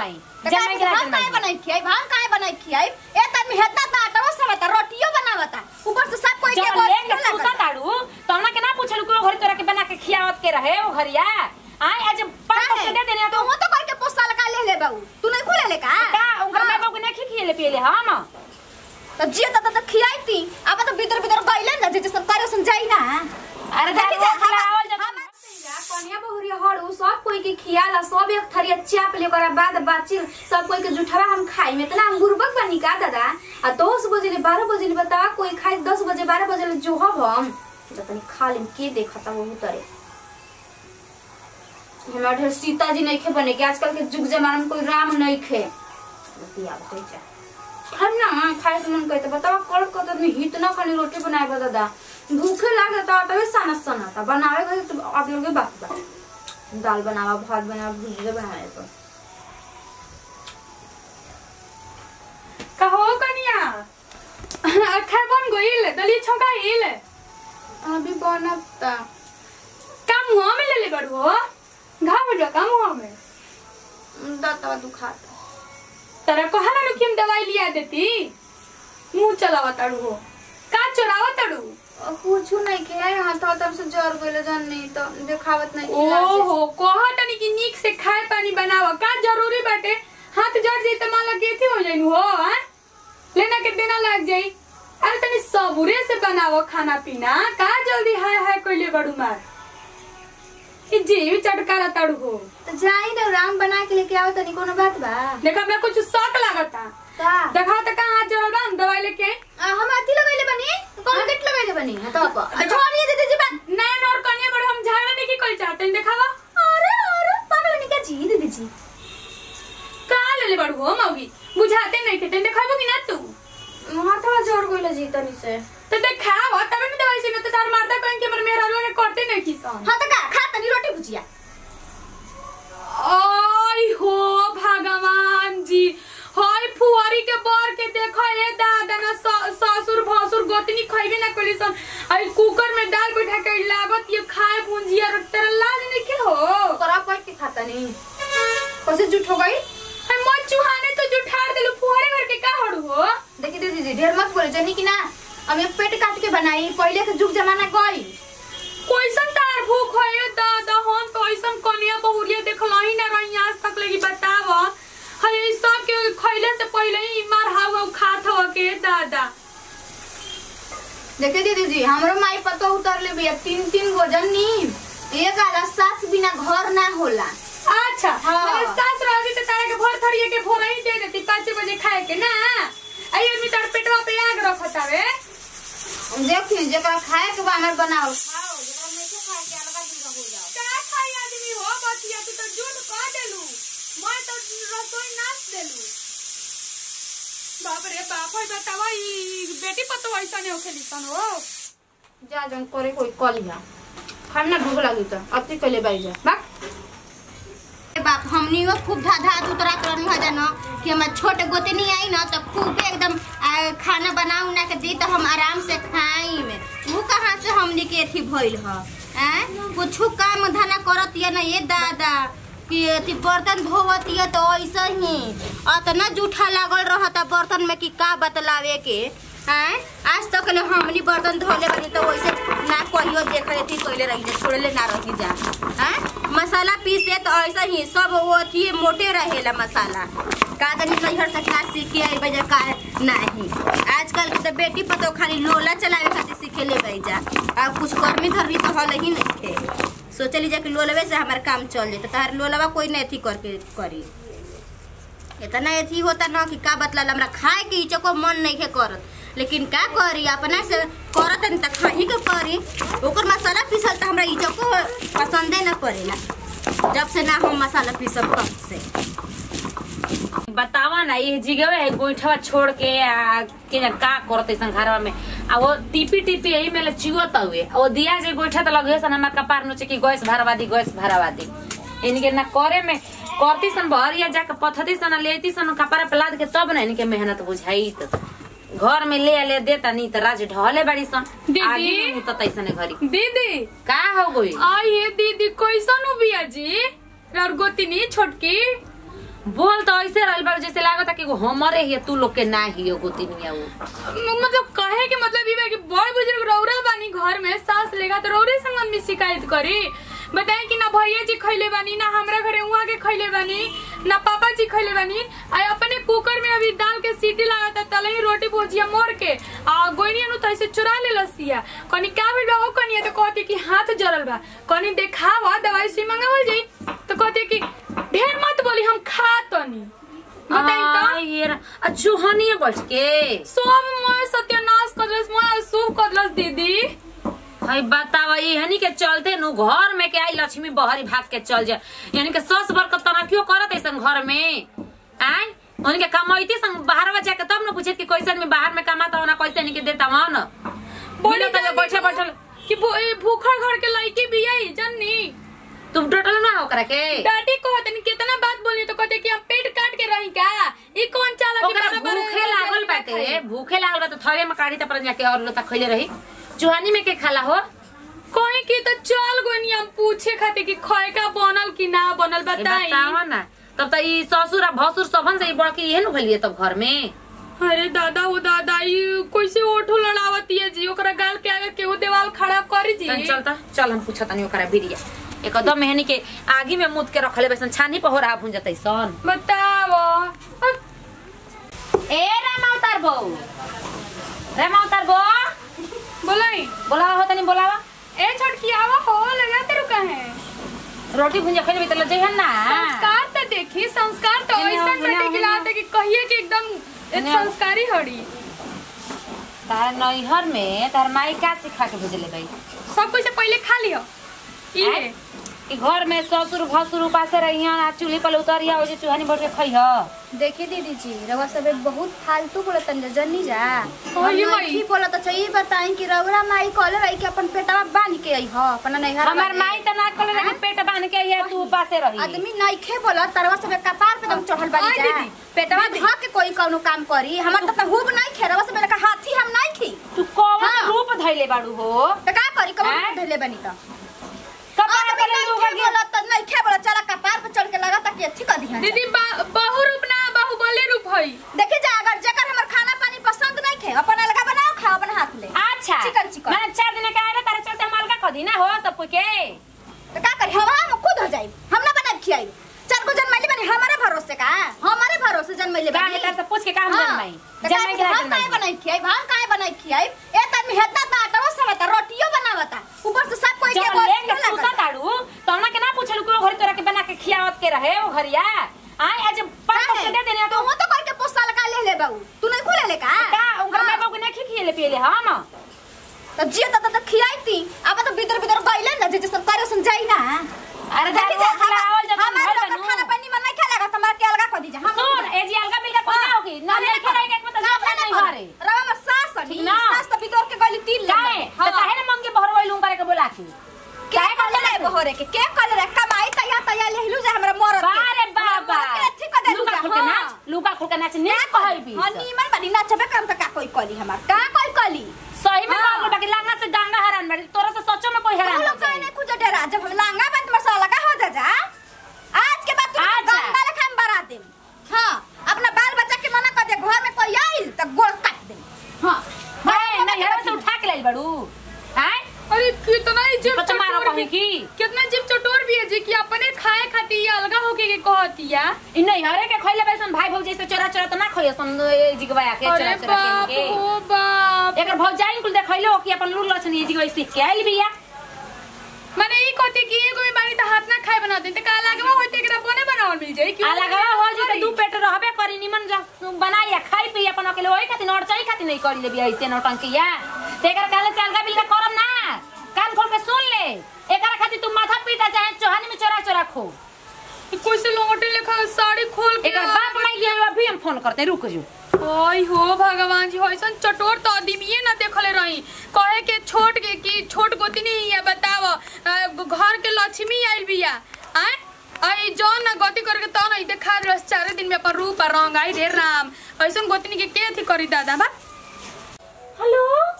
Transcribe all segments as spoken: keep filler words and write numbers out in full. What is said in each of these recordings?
बनाई जमाई के हम काहे बनाई खियाई हम काहे बनाई खियाई ए त में हेता त आटा सब रोटियो बनावता ऊपर से सब कोई के लेके सुता ताड़ू तोना के ना पूछल को घर तोरा के बना के खियावत के रहे ओ घरिया आय आज पांच के दे देने तो वो तो कोई के पोस्ता लगा ले ले बाबू तू नहीं खोले ले का का उनकर माई बाबू के नहीं खिएले पिएले हम तब जिया त त खियाई थी अब तो भीतर भीतर गइले ना जे सब करे समझाई ना अरे देखी जा खिलावल जा कन्या बहुरिया हड़ू सब कोई के खियाला सब एक थरिया चाप ले करा बाद बाची सब कोई के जुठवा हम खाई में इतना हम गुरबक बनी का दादा आ दस बजे ले बारह बजे ले बता कोई खाई दस बजे बारह बजे ले जो हम हम तनी खा लेम के देखता वो उतरे हमरा ढेर सीता जी नहीं खे बने के आजकल के जुग जमाना में कोई राम नहीं खे दिया बते जा हम ना खाए के मन कहते बताओ कल कत में हित ना खाली रोटी बनाए बा दादा भूखे लागे तो तबे सना सना था बनावे गए तो आप लोग बात बा दाल बनावा भात बनावा भुजिया बनावे तो कहो कनिया अच्छा बन गइल दली छौका हिल अभी बनता काम हुआ में ले ले बड़ो घाव जो काम हुआ में दाता दुखाता तेरा को हरा नु किम दवाई लिया देती मुंह चलावा तड़ू हो का चोरावा तड़ू कुछ नहीं के यहाँ तो तब से जर गइल जन नहीं तो देखावत नहीं ओहो कहा तनी कि नीक से खाए पानी बनावा का जरूरी बाटे हाथ जड़ जाई त माला केथी हो जाई हो हैं लेना के देना लग जाई अरे तनी सबूरे से बनावा खाना पीना का जल्दी हाय हाय कइले बड़ू मार कि जीव चटकारा तड़ू हो तो जाई ना राम बना के लेके आओ तनी कोनो बात बा देखा मैं कुछ शौक लागता का देखा त का हाथ जड़ल बा दवाई लेके हम अति लगइले बनी कौन कट लगइले बनी तो अब छोड़िए दे दीजिए बात नैन और कन्या बड़ हम झगड़ा नहीं की कोई चाहते दिखावा अरे अरे पागल नहीं का जी दे दीजिए का ले ले बड़ू हो मौगी बुझाते नहीं के दिखाबो कि ना तू हाथवा जोड़ गइले जी तनी से तो देखावा तबे न दवाई से न त तार मारता कहीं के हमर मेहरा लोग करते नहीं की सन हां त का खा तनी रोटी भुजिया आई हो भगवान जी हाय फुआरी के बर के देखो ए दादा ना ससुर भसुर गोतनी खइबे ना कली सन आई कुकर में दाल बैठा के लागत ये खाए भुंजिया रो तेरा लाज नहीं के हो तोरा कोई के खाता नहीं कैसे झूठ हो गई हम मत चुहाने तो जुठाड़ देलु फुआरे घर के का हड़ू हो देखी दीदी जी ढेर मत बोले जनी कि ना हम एक पेट काट के बनाई पहले के जुग जमाना गई कोइसन तार भूख है दादा हम तो ऐसन कन्या बहुरिया देखलही ना रही आज तक लगी बताव हई सब के खइले से पहले ही मार हाव खात हो के दादा देखे दीदी जी हमरो माई पतो उतर ले बिया तीन तीन गो जन्नी एक आला सास बिना घर ना होला अच्छा हाँ। मेरे सास रहती तो तारे के भोर थरिए के भोर ही दे देती पाँच बजे खाए के ना आई अभी तार पेटवा पे आग रखत हवे देखी जकरा खाए के बानर बनाओ खाओ जकरा नहीं खाए के अलगा दूर हो जाओ का खाई आदमी हो बचिया तू तो झूठ कह देलू मैं तो रसोई नाच देलू बाप रे बाप होय बतावा ई बेटी पतो ऐसा नहीं होखेली सन हो जा जन करे कोई कलिया खाना भूख लगी तो अति कले बाई जा बाप बाप हमनी वो खूब धा धा उतरा करनी हो जानो कि हम छोट गोतनी आई ना तो खूब एकदम खाना बना उना के दी तो हम आराम से खाई में वो कहां से हमनी के एथी भइल ह हैं कुछ काम धना करतिया ना ये दादा कि एथी बर्तन धोवतिया तो ऐसा ही अतना जूठा लागल रहता बर्तन में कि का बतलावे के हैं आज तक ले हमनी बर्तन धोले बनी तो वैसे ना कहियो देखे थी कइले रही छोड़ले ना रही जा हैं मसाला पीसे तो ऐसा ही सब वो थी मोटे रहेला मसाला का तनी नैहर से का सीखे आई बजे का नहीं आजकल के तो बेटी पतो खाली लोला चलावे खातिर सीखे ले गई जा अब कुछ कर्मी धरनी तो हल ही नहीं थे सोचे लीजिए कि लोलवे से हमार काम चल जाए तो तार लोलवा कोई नहीं थी करके करी इतना एथी होता ना कि का बतला हमरा खाए के इचो को मन नहीं के करत लेकिन का करी अपना से करत न त खाही के करी ओकर मसाला पीसल त हमरा इचो को पसंदे ना पड़ेला जब से ना हम मसाला पीसब तब से बतावा ना ये जिगवे है गोइठवा छोड़ के आ के का करते सन घरवा में आ वो टीपी टीपी यही में चिवत हुए ओ दिया जे गोइठा त लगे सन हमरा कपार नोचे की गैस भरवा दी गैस भरवा दी इनके ना करे में करती सन भरिया जाके पथती सन लेती सन कपड़ा पे लाद के तब ना इनके मेहनत बुझाई त घर में ले ले देता नहीं त राज ढले बड़ी सन आगे में त तैसने घरी दीदी का हो गई आई ये दीदी कैसन बिया जी और गोतिनी छोटकी बोल तो ऐसे रहल बा जैसे लागत कि वो हमरे ही तू लोग के ना ही हो गोतिनिया वो। मतलब कहे के मतलब ई बा कि बड़ बुजुर्ग रौरा बानी घर में सास लेगा तो रौरे संग में शिकायत करी। बताएं कि ना भैया जी खैले बानी ना हमरा घरे उहाँ के खैले बानी ना पापा जी खैले बानी। आ अपने कुकर में अभी दाल के सीटी लगाता तले ही रोटी भुजिया मोड़ के आ गोइनिया नु तैसे चुरा ले लसिया कनी का भेल बा हो कनी तो कहते कि हाथ जरल बा कनी देखावा दवाई से मंगावल जाई तो कहते कि ढेर मत बोली हम खा तनी। बताई तो ये चूहनी बैठ के सोम मोय सत्यानाश करलस मोय शुभ करलस दीदी। हई बतावा ये हनी के चलते नु घर में के आई लक्ष्मी बहरी भाग के चल जा यानी के सस बरकत तना क्यों करत ऐसन घर में आय उनके कमाईती संग बाहर में जाके तब न पूछे कि कैसन में बाहर में कमाता हो ना कैसे नहीं के देता हो ना बोले तो बैठे बैठे कि भूखा घर के लड़की भी आई जन्नी तुम टोटल ना हो करे के डाटी को होतन कितना बात बोली तो कहते कि हम पेट काट के रही का ई कौन चाला के बारे भूखे लागल बाटे भूखे लागल बा तो थरे में काढ़ी त पर जाके और लोता खइले रही चुहानी में के खाला हो कोई की तो चल गोनी हम पूछे खाते कि खय का बनल कि ना बनल बताई बतावा ना तब त ई ससुर आ भसुर सबन से बड़ के इहे न भलिए तब घर में। अरे दादा वो दादा ई कैसे ओठो लड़ावती है जी ओकरा गाल के आगे केहू देवाल खड़ा करी जी। चलता चल हम पूछत नहीं ओकरा बिरिया एकदम मेहनी के आगी में मुद के रखले बेसन छानी पहोरा भुन जतई सन बताओ। ए राम अवतार बो राम अवतार बो बोलाई बोलावा हो तनी बोलावा ए छोटकी आवा हो लगा तेरू कहे रोटी भुंजा खइले भी त लजै हन ना संस्कार त देखी संस्कार तो ऐसा बेटे की लात है कि कहिए कि एकदम एक संस्कारी हड़ी। तार नैहर में तार माई का सिखा के भेजले भाई सब कुछ पहले खा लियो ई कि घर में ससुर भसुर उपासे रहिया आ चूल्ही पर उतरिया हो जे चूहानी बैठ के खइह। देखी दीदी जी रउआ सब बहुत फालतू बोलतन जन्नी जा ओही माई की बोलत चाहिए बताई कि रउरा माई कहले रही कि अपन पेटवा बांध के आई ह अपन नैहर हमर माई त ना कहले रही पेट बांध के आई तू उपासे रही आदमी नइखे बोलत तरवा सब कपार पे दम चढ़ल बानी जा पेटवा ध के कोई कौनो काम करी हमर त हुब नहीं खेरवा सब लका हाथी हम नहीं खी तू कौन रूप धइले बाड़ू हो त का करी कौन धइले बानी त कपार पे लूगा के बोलत त नहीं खे बोलत चला कपार पे चढ़ के लगा त के ठीक दिहन दीदी बहु रूप ना बहु बोले रूप हई देखि जा अगर जेकर हमर खाना पानी पसंद नहीं खे अपन अलगा बनाओ खा अपन हाथ ले अच्छा चिकन चिकन मैंने चार दिन के आए तारे चलते हम अलगा खदी ना हो सब कोई के त का करी हम हम खुद हो जाई हम ना बना खियाई चार को जन्मैली बनी हमारे भरोसे का हमारे भरोसे जन्मैली का बनी है तार से पूछ के काम जन्माई जन्माई के हम काहे बनाई खियाई हम काहे बनाई खियाई ए त में हेता बाटो सबता रोटियो बनावता ऊपर से सब कोई के जब लेके सुता ताड़ू तौना के ना पूछलू को घर तोरा के बना के खियावत के रहे ओ घरिया आय आज पांच के दे देने तो तो कोई के पोस्ता लगा ले ले बाऊ तू नहीं खोले ले का का उनका मैं बाबू ने खिखिए ले पिए ले हम त जिया त त खियाईती अब त भीतर भीतर गइले न जे सब करे समझाई ना अरे देखि जा खिलावल जब हमार घर बनू खाना पानी में नहीं खेलेगा त मार के अलगा कर दीजिए हम सुन ए जी अलगा मिलकर कोई ना होगी ना ले के रहेगा एक मतलब ना नहीं घरे रवा में सास अभी ना। सास त भीतर के गली तीन ले काहे त काहे ना मम के बहर लूं करे के बोला की क्या कर ले बहरे के के कर रे कमाई तया तया लेहलु जे हमरा मरत के अरे बाबा ठीक कर दे लुका खुल के नाच लुका खुल के नाच ने कहई भी हां नीमन बड़ी नाचबे काम त का कोई कली हमार का कोई कली सही में कहल बाकी लांगा से गांगा हरान बड़ी तोरा से सचो में कोई हरान लोग कहने कुछ डरा जब हम लांगा बंद मसाला का हो जा जा आज के बाद तू गंगा ले खाम बरा दे हां अपना बाल बच्चा के मना कर दे घर में कोई आइल त गोड़ काट दे हां मैं नहीं हरा से उठा के लाइल बड़ू हैं अरे कितना ही जिप पता मारो कहीं की कितना जिप चटोर भी है जी कि अपने खाए खाती ये अलगा होके के कहतिया इ नहीं हरे के खइले बैसन भाई भौजी से चोरा चोरा त ना खइए सन जिगवा के चोरा अरे चोरा बाप के हो बाप एकर भौजाइन कुल देखैलो कि अपन लूर लछन ये जिगवा सीख के आइल बिया माने ई कहते कि एगो में बानी त हाथ ना खाए बनाते त का लगवा होते एकरा बने बनावल मिल जाई क्यों अलगवा हो जी त दू पेट रहबे करी निमन बनाइया खाई पी अपन अकेले ओही खातिर नोट चाही खातिर नहीं करी लेबी ऐसे नौटंकिया तेकर काले चलगा बिल का करम ना कान खोल के सुन ले एकरा खातिर तू माथा पीटा चाहे चोहानी में चोरा चोरा खो कोई से लोटे लेखा साड़ी खोल के एकर बाप नहीं दिया अभी हम फोन करते रुक जो ओय हो भगवान जी होइसन चटोर तो आदमीए ना देखले रही कहे के छोट के की छोट गोतनी या बताव घर के लक्ष्मी आइल बिया आय आई जौन ना गति करके तो नहीं देखा रस चार दिन में अपन रूप रंग आई रे राम ऐसन गोतनी के के थी करी दादा बा हेलो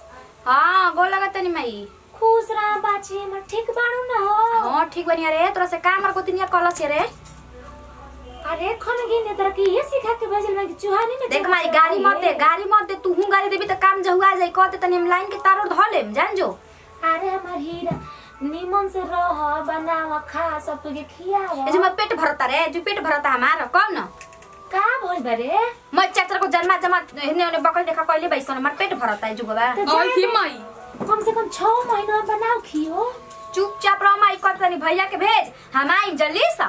हां गोल लगा तनी माई खुश रहा बाची हमर ठीक बाड़ू ना हो हां ठीक बनिया रे तोरा से का हमर गोतनिया कहला से रे अरे खन गिने तरह की ये सिखा के भेजल मैं चुहानी में देख माई गाड़ी मत दे गाड़ी मत दे तू हूं गाड़ी देबी त काम जहुआ जाई कहते तनी हम लाइन के तार धो लेम जान जो। अरे हमार हीरा निमन से रह बनावा खा सब तुझे खियावा। ए जो मत पेट भरता रे जो पेट भरता हमार कौन न का भइल बरे मैं चाचा को जन्मा जमा हेने ओने बकल देखा कहले बैसन मत पेट भरता है जुगवा। और की माई कम से कम छह महीना बनाओ खियो। चुपचाप रह माई कहत तनी भैया के भेज हम आई जल्दी सा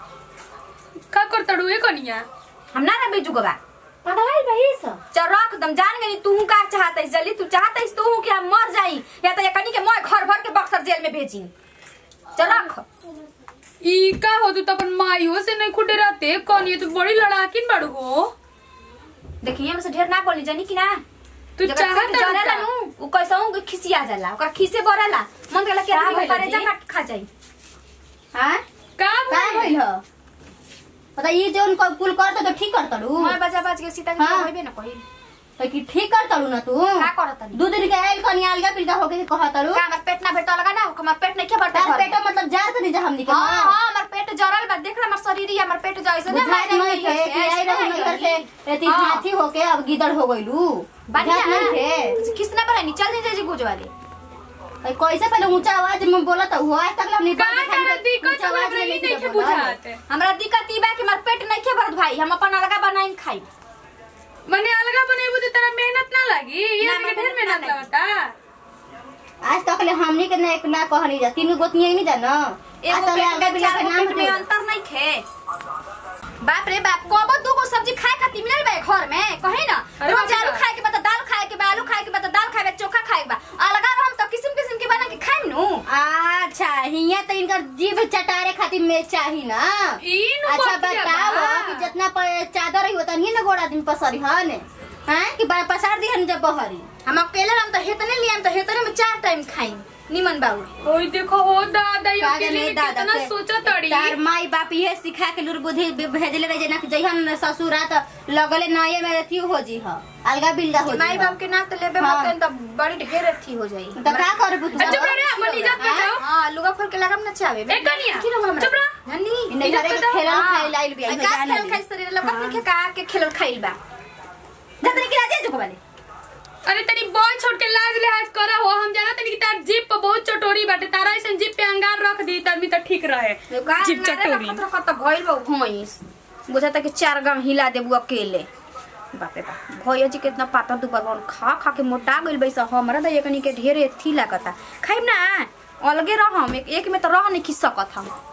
का करता डुए कनिया हम ना रे जुगवा पगलाई भई स चल रख दम जान गई तू का चाहत जल्दी तू चाहत तू कि हम मर जाई या तो कनी के मैं घर भर के बक्सर जेल में भेजी। चल रख ई का हो तू तो अपन माईओ से नहीं खुटे रहते कौन ये तो बड़ी लड़ाकिन बड़ हो। देखिए हमसे ढेर ना बोली जानी कि ना तू चाहत जरेला नु उ कैसहू खिसिया जाला ओकर खिसे बरेला मन गेला के आदमी करे जा काट खा जाई। हां का का भइल ह पता ये जोन को कुल करत तो ठीक करत लू मैं बजा बज के सीता के कहबे ना कहि तो कि ठीक करत लू ना तू का करत दो दिन के आइल कनी अलगा पिलगा होके कहत लू का हमर पेट ना भेटो लगा ना हमर पेट नहीं के भरता तार पेट मतलब जार त नहीं जा हमनी के हां हां हमर पेट जरल बा देख हमर शरीर ही हमर पेट जैसे ना बुझात नहीं है कि आई रही नगर से एती हाथी होके अब गिदड़ हो गइलू बढ़िया नहीं है किसना बना नी चल दे जे गुज वाले कैसे पहले ऊंचा आवाज में बोलत हुआ आज तक हमने का तारा दिक्कत हमरा ई नहीं के बुझात हमरा दिक्कत ई बा कि हमर पेट नहीं के भरत भाई हम अपन अलगा बनाइन खाई मने अलगा बनेबू त तेरा मेहनत ना लागी ये के ढेर मेहनत लगता। आज तक ले हमनी के ना ना कहनी जा तीन गोतनी नहीं जाना एगो पेट में चार पेट में अंतर नहीं खे बाप रे बाप कोबो दूगो सब्जी खाए खातिर मिलल बा घर में कहीं ना रोज आलू खाए के बता दाल खाए के बा आलू खाए के बता दाल खाए के चोखा खाए के बा अलगा हम तो किस्म किस्म के बना के खाइम नु। अच्छा हिया तो इनकर जीभ चटारे खातिर में चाही ना। ई नु अच्छा बताओ कि जितना चादर ही होता नहीं ना गोड़ आदमी पसरी हन हैं कि पसार दी हन जब बहरी हम अकेले हम तो हेतने लियम तो हेतने में चार टाइम खाइम निमन बाबू। ओई देखो हो दादा यो के लिए कितना सोचा तड़ी तार माई बाप ये सिखा के लुर बुद्धि भेजले रहे जना कि जइहन ससुरा त लगले नये में रथी हो जी ह अलगा बिलगा हो जी माई बाप के नाम तो लेबे मत त बड़ी ढेर रथी हो जाई त का करे बुतु चुप रे अपन इज्जत बचाओ। हां लुगा खोल के लगम ना चावे ए कनिया चुप रह धनी नहीं घरे के खेलन खाई लाइल बिया का खेल खाई शरीर लगत नहीं के का के खेल खाइल बा जतरी के राजे जुको वाले। अरे तनी बॉय छोड़ के लाज लिहाज करा हो हम जाना तनी कि तार जीप पे बहुत चटोरी बाटे तारा ऐसे जीप पे अंगार रख दी तभी तो ठीक रहे जीप चटोरी खतरा खतरा भइल बा भइस बुझाता कि चार गांव हिला देबू अकेले बाप रे बाप भैया जी कितना पातर दुबर बन खा खा के मोटा गइल बैसा हमरा त एकनी के ढेर एथी लागता खाइब ना अलगे रह हम एक में तो रह नहीं खिस सकत हम।